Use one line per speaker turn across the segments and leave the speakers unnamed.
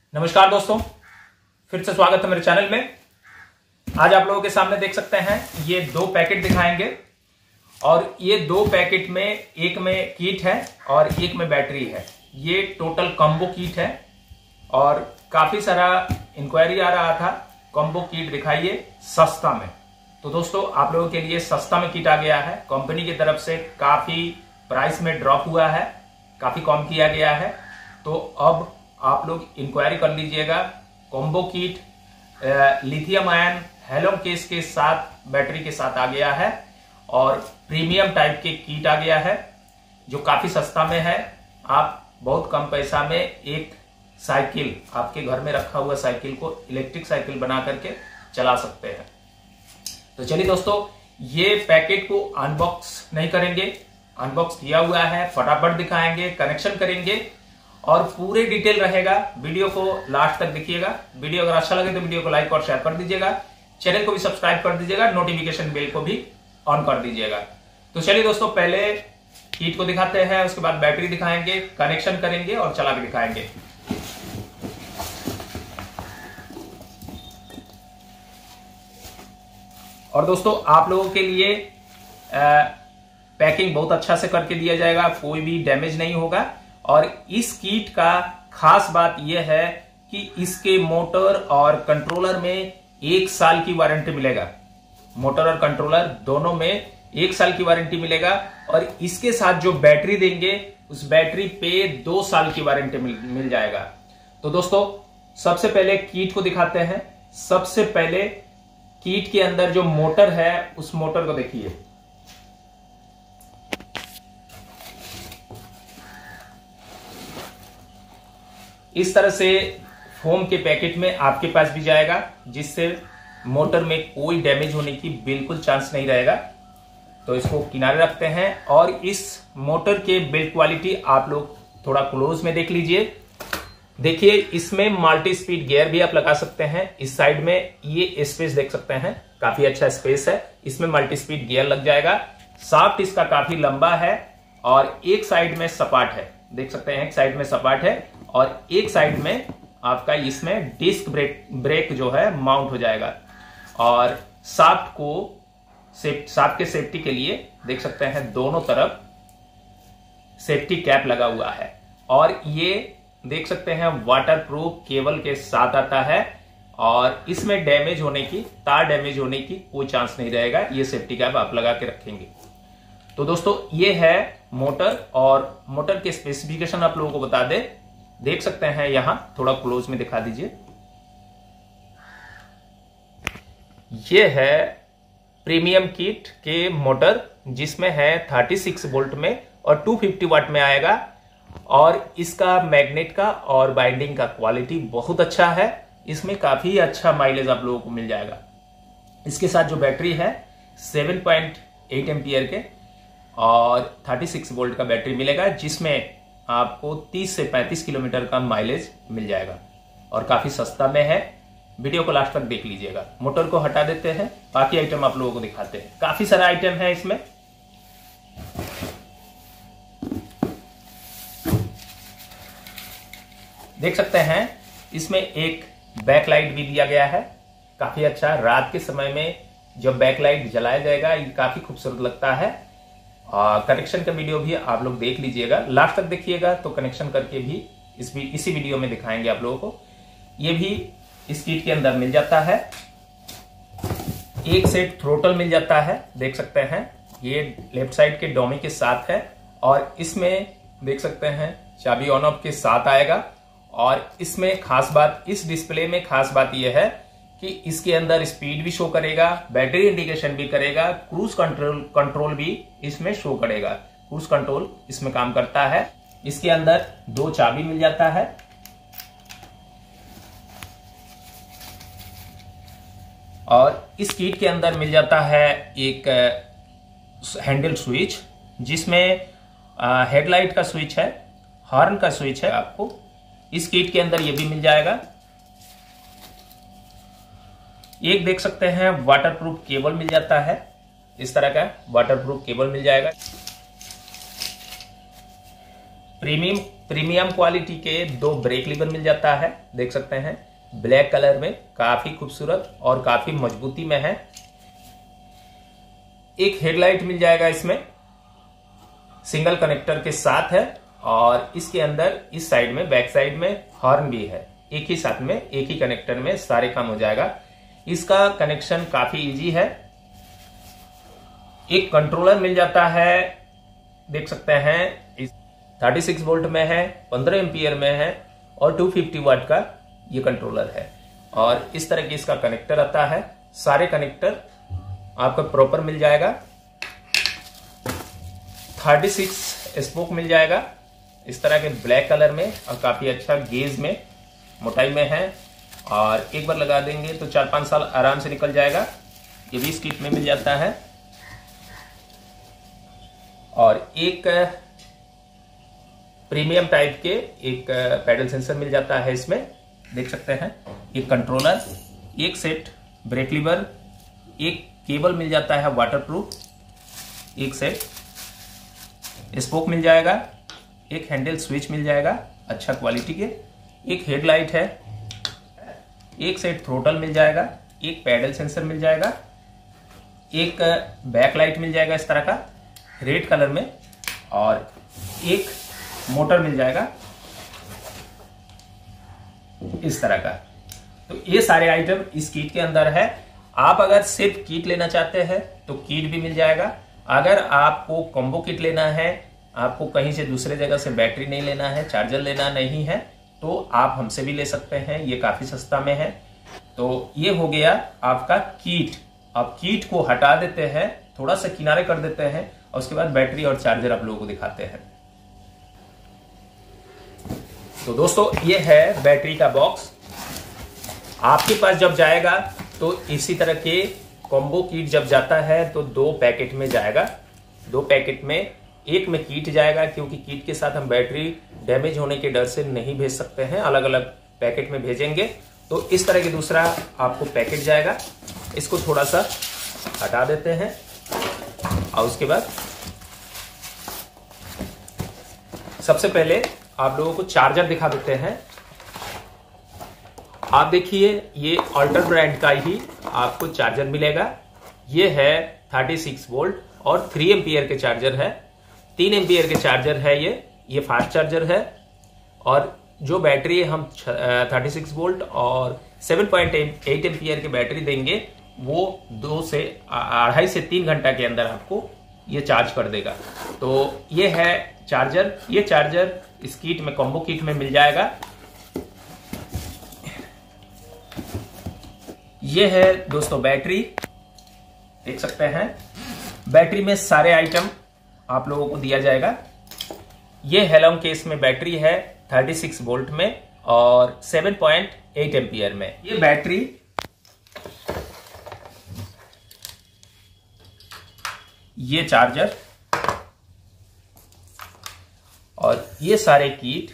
नमस्कार दोस्तों, फिर से स्वागत है मेरे चैनल में। आज आप लोगों के सामने देख सकते हैं ये दो पैकेट दिखाएंगे और ये दो पैकेट में एक में किट है और एक में बैटरी है। ये टोटल कॉम्बो किट है और काफी सारा इंक्वायरी आ रहा था कॉम्बो किट दिखाइए सस्ता में। तो दोस्तों आप लोगों के लिए सस्ता में किट आ गया है। कंपनी की तरफ से काफी प्राइस में ड्रॉप हुआ है, काफी कम किया गया है। तो अब आप लोग इंक्वायरी कर लीजिएगा। कॉम्बो किट लिथियम आयन हेलोम केस के साथ बैटरी के साथ आ गया है और प्रीमियम टाइप के किट आ गया है जो काफी सस्ता में है। आप बहुत कम पैसा में एक साइकिल, आपके घर में रखा हुआ साइकिल को इलेक्ट्रिक साइकिल बना करके चला सकते हैं। तो चलिए दोस्तों, ये पैकेट को अनबॉक्स नहीं करेंगे, अनबॉक्स किया हुआ है, फटाफट दिखाएंगे, कनेक्शन करेंगे और पूरे डिटेल रहेगा। वीडियो को लास्ट तक देखिएगा। वीडियो अगर अच्छा लगे तो वीडियो को लाइक और शेयर कर दीजिएगा, चैनल को भी सब्सक्राइब कर दीजिएगा, नोटिफिकेशन बेल को भी ऑन कर दीजिएगा। तो चलिए दोस्तों, पहले किट को दिखाते हैं, उसके बाद बैटरी दिखाएंगे, कनेक्शन करेंगे और चला के दिखाएंगे। और दोस्तों आप लोगों के लिए पैकिंग बहुत अच्छा से करके दिया जाएगा, कोई भी डैमेज नहीं होगा। और इस किट का खास बात यह है कि इसके मोटर और कंट्रोलर में 1 साल की वारंटी मिलेगा। मोटर और कंट्रोलर दोनों में 1 साल की वारंटी मिलेगा और इसके साथ जो बैटरी देंगे उस बैटरी पे 2 साल की वारंटी मिल जाएगा। तो दोस्तों सबसे पहले किट को दिखाते हैं। सबसे पहले किट के अंदर जो मोटर है उस मोटर को देखिए। इस तरह से फोम के पैकेट में आपके पास भी जाएगा, जिससे मोटर में कोई डैमेज होने की बिल्कुल चांस नहीं रहेगा। तो इसको किनारे रखते हैं और इस मोटर के बिल्ड क्वालिटी आप लोग थोड़ा क्लोज में देख लीजिए। देखिए इसमें मल्टी स्पीड गियर भी आप लगा सकते हैं। इस साइड में ये स्पेस देख सकते हैं, काफी अच्छा स्पेस है, इसमें मल्टी स्पीड गियर लग जाएगा। शाफ्ट इसका काफी लंबा है और एक साइड में सपाट है, देख सकते हैं एक साइड में सपाट है और एक साइड में आपका इसमें डिस्क ब्रेक जो है माउंट हो जाएगा। और शाफ्ट के सेफ्टी के लिए देख सकते हैं दोनों तरफ सेफ्टी कैप लगा हुआ है और ये देख सकते हैं वाटरप्रूफ केबल के साथ आता है और इसमें डैमेज होने की, तार डैमेज होने की कोई चांस नहीं रहेगा। ये सेफ्टी कैप आप लगा के रखेंगे। तो दोस्तों ये है मोटर और मोटर के स्पेसिफिकेशन आप लोगों को बता दे, देख सकते हैं यहां, थोड़ा क्लोज में दिखा दीजिए। ये है प्रीमियम किट के मोटर, जिसमें है 36 वोल्ट में और 250 वाट में आएगा और इसका मैग्नेट का और बाइंडिंग का क्वालिटी बहुत अच्छा है। इसमें काफी अच्छा माइलेज आप लोगों को मिल जाएगा। इसके साथ जो बैटरी है 7.8 एम्पियर के और 36 वोल्ट का बैटरी मिलेगा, जिसमें आपको 30 से 35 किलोमीटर का माइलेज मिल जाएगा और काफी सस्ता में है। वीडियो को लास्ट तक देख लीजिएगा। मोटर को हटा देते हैं, बाकी आइटम आप लोगों को दिखाते हैं। काफी सारा आइटम है इसमें। देख सकते हैं इसमें एक बैक लाइट भी दिया गया है, काफी अच्छा। रात के समय में जब बैक लाइट जलाया जाएगा ये काफी खूबसूरत लगता है। कनेक्शन का वीडियो भी आप लोग देख लीजिएगा, लास्ट तक देखिएगा तो कनेक्शन करके भी इसी वीडियो में दिखाएंगे आप लोगों को। ये भी इस किट के अंदर मिल जाता है। एक सेट थ्रोटल मिल जाता है, देख सकते हैं ये लेफ्ट साइड के डोमी के साथ है और इसमें देख सकते हैं चाबी ऑन ऑफ के साथ आएगा। और इसमें खास बात, इस डिस्प्ले में खास बात यह है कि इसके अंदर स्पीड भी शो करेगा, बैटरी इंडिकेशन भी करेगा, क्रूज कंट्रोल भी इसमें शो करेगा। क्रूज कंट्रोल इसमें काम करता है। इसके अंदर 2 चाबी मिल जाता है और इस किट के अंदर मिल जाता है एक हैंडल स्विच, जिसमें हेडलाइट का स्विच है, हॉर्न का स्विच है। आपको इस किट के अंदर ये भी मिल जाएगा। एक देख सकते हैं वाटरप्रूफ केबल मिल जाता है, इस तरह का वाटरप्रूफ केबल मिल जाएगा। प्रीमियम प्रीमियम क्वालिटी के 2 ब्रेक लीवर मिल जाता है, देख सकते हैं ब्लैक कलर में, काफी खूबसूरत और काफी मजबूती में है। एक हेडलाइट मिल जाएगा इसमें, सिंगल कनेक्टर के साथ है, और इसके अंदर इस साइड में बैक साइड में हॉर्न भी है। एक ही साथ में एक ही कनेक्टर में सारे काम हो जाएगा। इसका कनेक्शन काफी इजी है। एक कंट्रोलर मिल जाता है, देख सकते हैं 36 वोल्ट में है, 15 एम्पियर में है और 250 वाट का ये कंट्रोलर है। और इस तरह की इसका कनेक्टर आता है। सारे कनेक्टर आपको प्रॉपर मिल जाएगा। 36 स्पोक मिल जाएगा इस तरह के ब्लैक कलर में, और काफी अच्छा गेज में मोटाई में है। और एक बार लगा देंगे तो 4-5 साल आराम से निकल जाएगा। ये भी इस किट में मिल जाता है। और एक प्रीमियम टाइप के एक पैडल सेंसर मिल जाता है इसमें, देख सकते हैं। एक कंट्रोलर, एक सेट ब्रेक लीवर, एक केबल मिल जाता है वाटरप्रूफ, एक सेट स्पोक मिल जाएगा, एक हैंडल स्विच मिल जाएगा अच्छा क्वालिटी के, एक हेडलाइट है, एक सेट थ्रोटल मिल जाएगा, एक पैडल सेंसर मिल जाएगा, एक बैक लाइट मिल जाएगा इस तरह का रेड कलर में, और एक मोटर मिल जाएगा इस तरह का। तो ये सारे आइटम इस किट के अंदर है। आप अगर सिर्फ किट लेना चाहते हैं तो किट भी मिल जाएगा। अगर आपको कॉम्बो किट लेना है, आपको कहीं से दूसरे जगह से बैटरी नहीं लेना है, चार्जर लेना नहीं है, तो आप हमसे भी ले सकते हैं। ये काफी सस्ता में है। तो ये हो गया आपका किट। अब किट को हटा देते हैं, थोड़ा सा किनारे कर देते हैं, और उसके बाद बैटरी और चार्जर आप लोगों को दिखाते हैं। तो दोस्तों ये है बैटरी का बॉक्स। आपके पास जब जाएगा तो इसी तरह के कॉम्बो किट जब जाता है तो 2 पैकेट में जाएगा। 2 पैकेट में, एक में किट जाएगा, क्योंकि किट के साथ हम बैटरी डैमेज होने के डर से नहीं भेज सकते हैं, अलग अलग पैकेट में भेजेंगे। तो इस तरह के दूसरा आपको पैकेट जाएगा। इसको थोड़ा सा हटा देते हैं, और उसके बाद सबसे पहले आप लोगों को चार्जर दिखा देते हैं। आप देखिए ये अल्टर ब्रांड का ही आपको चार्जर मिलेगा। ये है 36 वोल्ट और 3 एम्पियर के चार्जर है। 3 एम्पियर के चार्जर है ये फास्ट चार्जर है। और जो बैटरी हम 36 वोल्ट और 7.8 एम्पियर की बैटरी देंगे, वो 2.5 से 3 घंटा के अंदर आपको ये चार्ज कर देगा। तो ये है चार्जर। ये चार्जर इस किट में, कॉम्बो किट में मिल जाएगा। ये है दोस्तों बैटरी, देख सकते हैं। बैटरी में सारे आइटम आप लोगों को दिया जाएगा। ये हेलोन केस में बैटरी है 36 वोल्ट में और 7.8 एम्पियर में। ये बैटरी, ये चार्जर और ये सारे किट।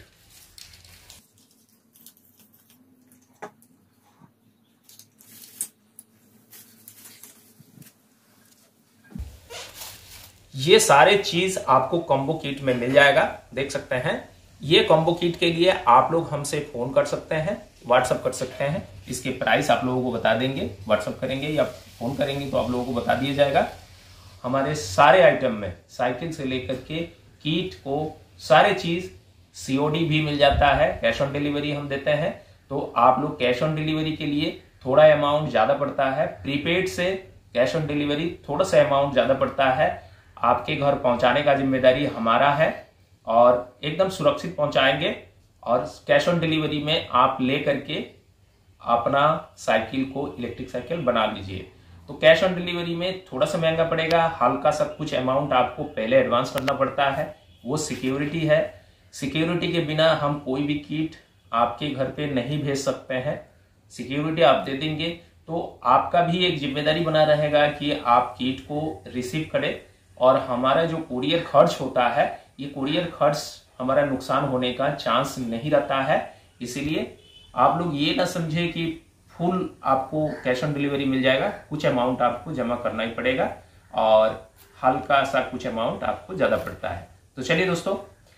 ये सारे चीज आपको कॉम्बो किट में मिल जाएगा, देख सकते हैं। ये कॉम्बो किट के लिए आप लोग हमसे फोन कर सकते हैं, व्हाट्सअप कर सकते हैं। इसके प्राइस आप लोगों को बता देंगे, व्हाट्सअप करेंगे या फोन करेंगे तो आप लोगों को बता दिया जाएगा। हमारे सारे आइटम में साइकिल से लेकर के किट को सारे चीज सीओडी भी मिल जाता है, कैश ऑन डिलीवरी हम देते हैं। तो आप लोग कैश ऑन डिलीवरी के लिए थोड़ा अमाउंट ज्यादा पड़ता है, प्रीपेड से कैश ऑन डिलीवरी थोड़ा सा अमाउंट ज्यादा पड़ता है। आपके घर पहुंचाने का जिम्मेदारी हमारा है और एकदम सुरक्षित पहुंचाएंगे। और कैश ऑन डिलीवरी में आप ले करके अपना साइकिल को इलेक्ट्रिक साइकिल बना लीजिए। तो कैश ऑन डिलीवरी में थोड़ा सा महंगा पड़ेगा, हल्का सा कुछ अमाउंट आपको पहले एडवांस करना पड़ता है, वो सिक्योरिटी है। सिक्योरिटी के बिना हम कोई भी किट आपके घर पे नहीं भेज सकते हैं। सिक्योरिटी आप दे देंगे तो आपका भी एक जिम्मेदारी बना रहेगा कि आप किट को रिसीव करें। और हमारा जो कुरियर खर्च होता है, ये कुरियर खर्च हमारा नुकसान होने का चांस नहीं रहता है। इसीलिए आप लोग ये ना समझे कि फुल आपको कैश ऑन डिलीवरी मिल जाएगा, कुछ अमाउंट आपको जमा करना ही पड़ेगा और हल्का सा कुछ अमाउंट आपको ज्यादा पड़ता है। तो चलिए दोस्तों,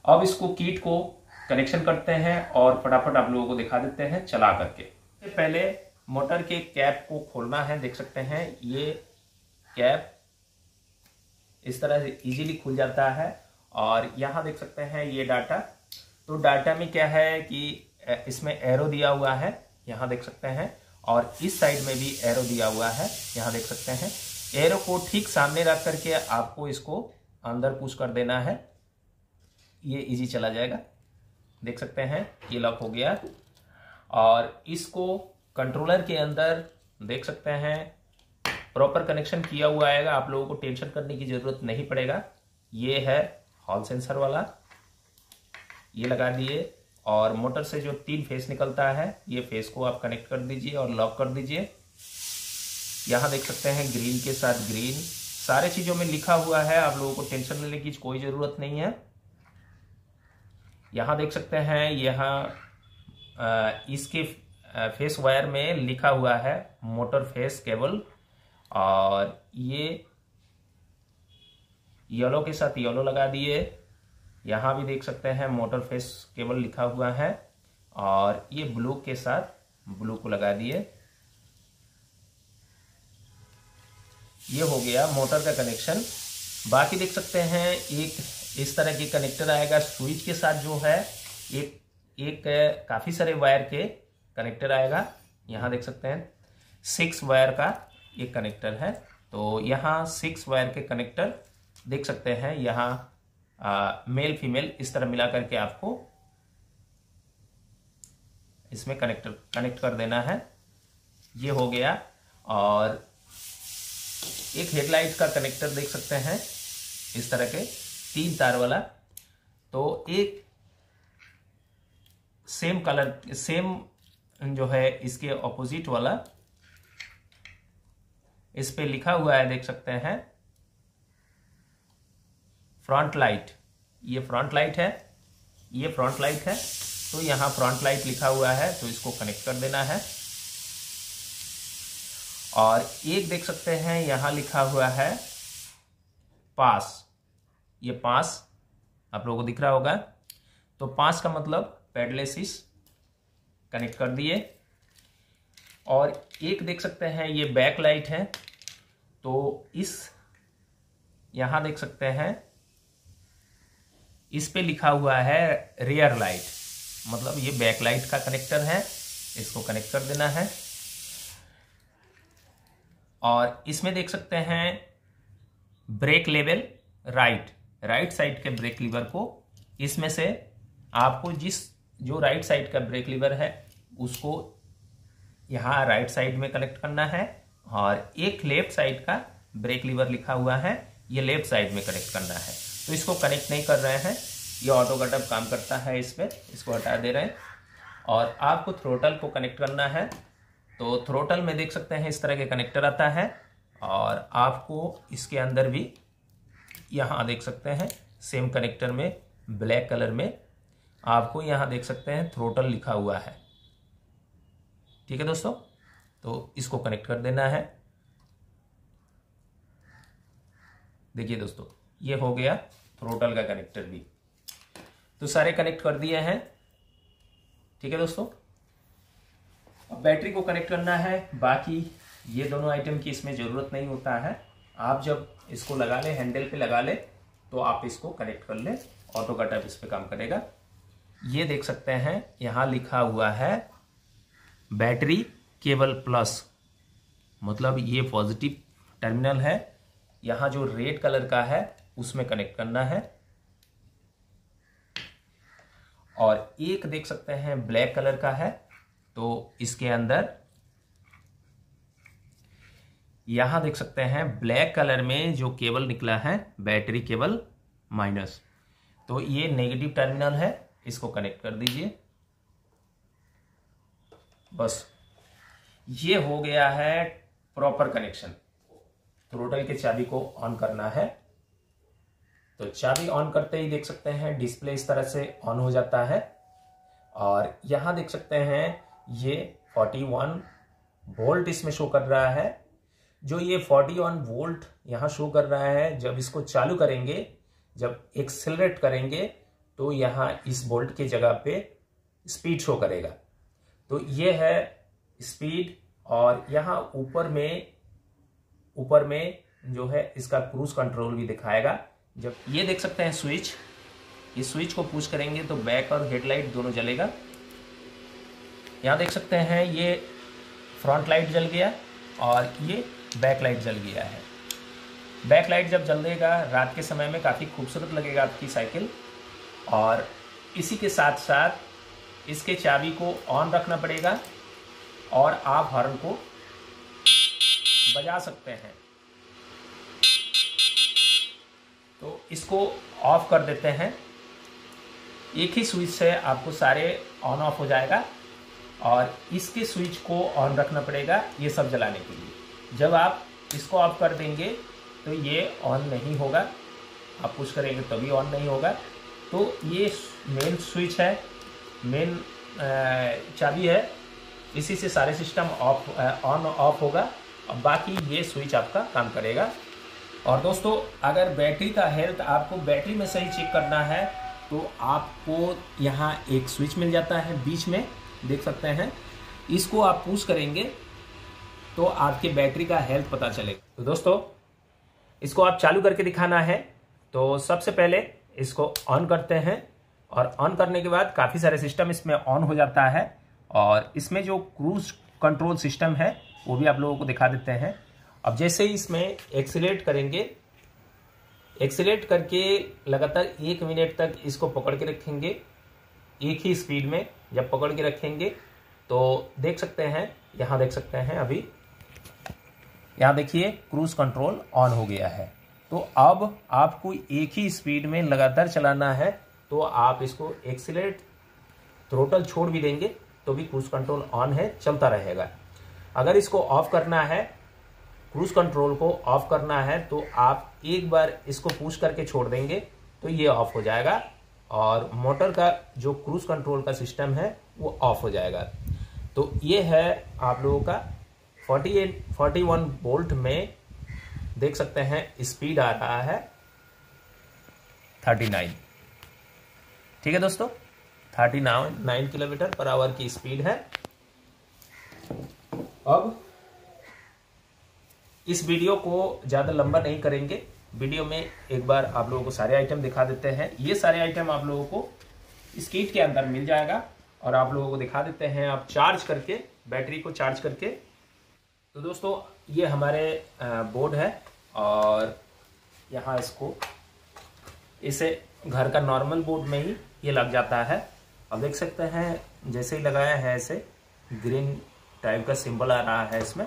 अब इसको किट को कनेक्शन करते हैं और फटाफट आप लोगों को दिखा देते हैं चला करके। पहले मोटर के कैप को खोलना है। देख सकते हैं ये कैप इस तरह से इजीली खुल जाता है और यहाँ देख सकते हैं ये डाटा। तो डाटा में क्या है कि इसमें एरो दिया हुआ है, यहाँ देख सकते हैं, और इस साइड में भी एरो दिया हुआ है, यहाँ देख सकते हैं। एरो को ठीक सामने रख करके आपको इसको अंदर पुश कर देना है, ये इजी चला जाएगा। देख सकते हैं ये लॉक हो गया और इसको कंट्रोलर के अंदर देख सकते हैं प्रॉपर कनेक्शन किया हुआ आएगा, आप लोगों को टेंशन करने की जरूरत नहीं पड़ेगा। ये है हॉल सेंसर वाला, ये लगा दिए और मोटर से जो 3 फेस निकलता है ये फेस को आप कनेक्ट कर दीजिए और लॉक कर दीजिए। यहाँ देख सकते हैं ग्रीन के साथ ग्रीन, सारे चीजों में लिखा हुआ है, आप लोगों को टेंशन लेने की कोई जरूरत नहीं है। यहाँ देख सकते हैं यहाँ इसके फेस वायर में लिखा हुआ है मोटर फेस केबल, और ये येलो के साथ येलो लगा दिए। यहाँ भी देख सकते हैं मोटर फेस केबल लिखा हुआ है और ये ब्लू के साथ ब्लू को लगा दिए। ये हो गया मोटर का कनेक्शन। बाकी देख सकते हैं एक इस तरह की कनेक्टर आएगा स्विच के साथ, जो है एक काफी सारे वायर के कनेक्टर आएगा। यहाँ देख सकते हैं 6 वायर का एक कनेक्टर है, तो यहाँ 6 वायर के कनेक्टर देख सकते हैं। यहाँ मेल फीमेल इस तरह मिला करके आपको इसमें कनेक्ट कर देना है। ये हो गया। और एक हेडलाइट का कनेक्टर देख सकते हैं इस तरह के 3 तार वाला, तो एक सेम कलर सेम जो है इसके ऑपोजिट वाला, इस पे लिखा हुआ है देख सकते हैं फ्रंट लाइट। ये फ्रंट लाइट है, ये फ्रंट लाइट है, तो यहाँ फ्रंट लाइट लिखा हुआ है, तो इसको कनेक्ट कर देना है। और एक देख सकते हैं यहाँ लिखा हुआ है पास, ये पास आप लोगों को दिख रहा होगा, तो पास का मतलब पैडलेसिस कनेक्ट कर दिए। और एक देख सकते हैं ये बैक लाइट है, तो इस यहां देख सकते हैं इस पे लिखा हुआ है रियर लाइट, मतलब ये बैक लाइट का कनेक्टर है, इसको कनेक्ट कर देना है। और इसमें देख सकते हैं ब्रेक लेवल राइट साइड के ब्रेक लीवर को, इसमें से आपको जो राइट साइड का ब्रेक लीवर है उसको यहाँ राइट साइड में कनेक्ट करना है, और एक लेफ्ट साइड का ब्रेक लीवर लिखा हुआ है, ये लेफ्ट साइड में कनेक्ट करना है। तो इसको कनेक्ट नहीं कर रहे हैं, ये ऑटो कटअप काम करता है इस पर, इसको हटा दे रहे हैं। और आपको थ्रोटल को कनेक्ट करना है, तो थ्रोटल में देख सकते हैं इस तरह के कनेक्टर आता है, और आपको इसके अंदर भी यहाँ देख सकते हैं सेम कनेक्टर में ब्लैक कलर में आपको यहाँ देख सकते हैं थ्रोटल लिखा हुआ है। ठीक है दोस्तों, तो इसको कनेक्ट कर देना है। देखिए दोस्तों ये हो गया थ्रोटल का कनेक्टर भी, तो सारे कनेक्ट कर दिए हैं। ठीक है दोस्तों, अब बैटरी को कनेक्ट करना है। बाकी ये दोनों आइटम की इसमें जरूरत नहीं होता है, आप जब इसको लगा ले, हैंडल पे लगा ले, तो आप इसको कनेक्ट कर ले, ऑटो कटअप इस पे काम करेगा। ये देख सकते हैं यहाँ लिखा हुआ है बैटरी केबल प्लस, मतलब ये पॉजिटिव टर्मिनल है, यहाँ जो रेड कलर का है उसमें कनेक्ट करना है। और एक देख सकते हैं ब्लैक कलर का है, तो इसके अंदर यहां देख सकते हैं ब्लैक कलर में जो केबल निकला है बैटरी केबल माइनस, तो ये नेगेटिव टर्मिनल है, इसको कनेक्ट कर दीजिए। बस ये हो गया है प्रॉपर कनेक्शन। थ्रोटल के चाबी को ऑन करना है, तो चाबी ऑन करते ही देख सकते हैं डिस्प्ले इस तरह से ऑन हो जाता है। और यहां देख सकते हैं ये 41 वोल्ट इसमें शो कर रहा है। जो ये 41 वोल्ट यहां शो कर रहा है, जब इसको चालू करेंगे, जब एक्सेलरेट करेंगे, तो यहाँ इस बोल्ट की जगह पे स्पीड शो करेगा। तो ये है स्पीड, और यहाँ ऊपर में जो है इसका क्रूज कंट्रोल भी दिखाएगा। जब ये देख सकते हैं स्विच, इस स्विच को पुश करेंगे तो बैक और हेडलाइट दोनों जलेगा। यहाँ देख सकते हैं ये फ्रंट लाइट जल गया और ये बैक लाइट जल गया है। बैक लाइट जब जलेगा रात के समय में काफ़ी खूबसूरत लगेगा आपकी साइकिल। और इसी के साथ साथ इसके चाबी को ऑन रखना पड़ेगा और आप हॉर्न को बजा सकते हैं। तो इसको ऑफ कर देते हैं। एक ही स्विच से आपको सारे ऑन ऑफ हो जाएगा और इसके स्विच को ऑन रखना पड़ेगा ये सब जलाने के लिए। जब आप इसको ऑफ कर देंगे तो ये ऑन नहीं होगा, आप पुश करेंगे तभी ऑन नहीं होगा। तो ये मेन स्विच है, मेन चाबी है, इसी से सारे सिस्टम ऑन ऑफ होगा और बाकी ये स्विच आपका काम करेगा। और दोस्तों अगर बैटरी का हेल्थ आपको बैटरी में सही चेक करना है तो आपको यहाँ एक स्विच मिल जाता है बीच में, देख सकते हैं। इसको आप पुश करेंगे तो आपके बैटरी का हेल्थ पता चलेगा। तो दोस्तों इसको आप चालू करके दिखाना है। तो सबसे पहले इसको ऑन करते हैं और ऑन करने के बाद काफ़ी सारे सिस्टम इसमें ऑन हो जाता है और इसमें जो क्रूज कंट्रोल सिस्टम है वो भी आप लोगों को दिखा देते हैं। अब जैसे ही इसमें एक्सीलरेट करेंगे, एक्सीलरेट करके लगातार 1 मिनट तक इसको पकड़ के रखेंगे एक ही स्पीड में। जब पकड़ के रखेंगे तो देख सकते हैं, यहाँ देख सकते हैं, अभी यहाँ देखिए क्रूज कंट्रोल ऑन हो गया है। तो अब आपको एक ही स्पीड में लगातार चलाना है। तो आप इसको एक्सीलरेट थ्रोटल छोड़ भी देंगे तो भी क्रूज कंट्रोल ऑन है, चलता रहेगा। अगर इसको ऑफ करना है, क्रूज कंट्रोल को ऑफ करना है, तो आप एक बार इसको पुश करके छोड़ देंगे तो ये ऑफ हो जाएगा और मोटर का जो क्रूज कंट्रोल का सिस्टम है वो ऑफ हो जाएगा। तो ये है आप लोगों का 41 वोल्ट में, देख सकते हैं स्पीड आ रहा है 39। ठीक है दोस्तों, 39 किलोमीटर पर आवर की स्पीड है। अब इस वीडियो को ज़्यादा लंबा नहीं करेंगे। वीडियो में एक बार आप लोगों को सारे आइटम दिखा देते हैं। ये सारे आइटम आप लोगों को इस किट के अंदर मिल जाएगा और आप लोगों को दिखा देते हैं आप चार्ज करके, बैटरी को चार्ज करके। तो दोस्तों ये हमारे बोर्ड है और यहाँ इसको इसे घर का नॉर्मल बोर्ड में ही ये लग जाता है। अब देख सकते हैं जैसे ही लगाया है ऐसे ग्रीन टाइप का सिंबल आ रहा है इसमें।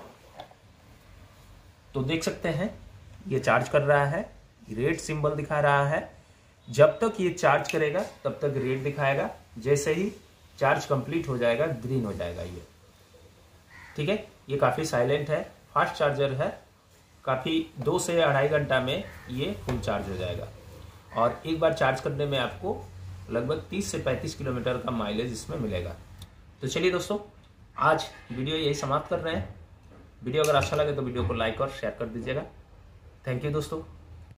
तो देख सकते हैं ये चार्ज कर रहा है, रेड सिंबल दिखा रहा है। जब तक ये चार्ज करेगा तब तक रेड दिखाएगा, जैसे ही चार्ज कंप्लीट हो जाएगा ग्रीन हो जाएगा ये। ठीक है, ये काफ़ी साइलेंट है, फास्ट चार्जर है, काफ़ी 2 से 2.5 घंटा में ये फुल चार्ज हो जाएगा। और एक बार चार्ज करने में आपको लगभग 30 से 35 किलोमीटर का माइलेज इसमें मिलेगा। तो चलिए दोस्तों, आज वीडियो यही समाप्त कर रहे हैं। वीडियो अगर अच्छा लगे तो वीडियो को लाइक और शेयर कर दीजिएगा। थैंक यू दोस्तों।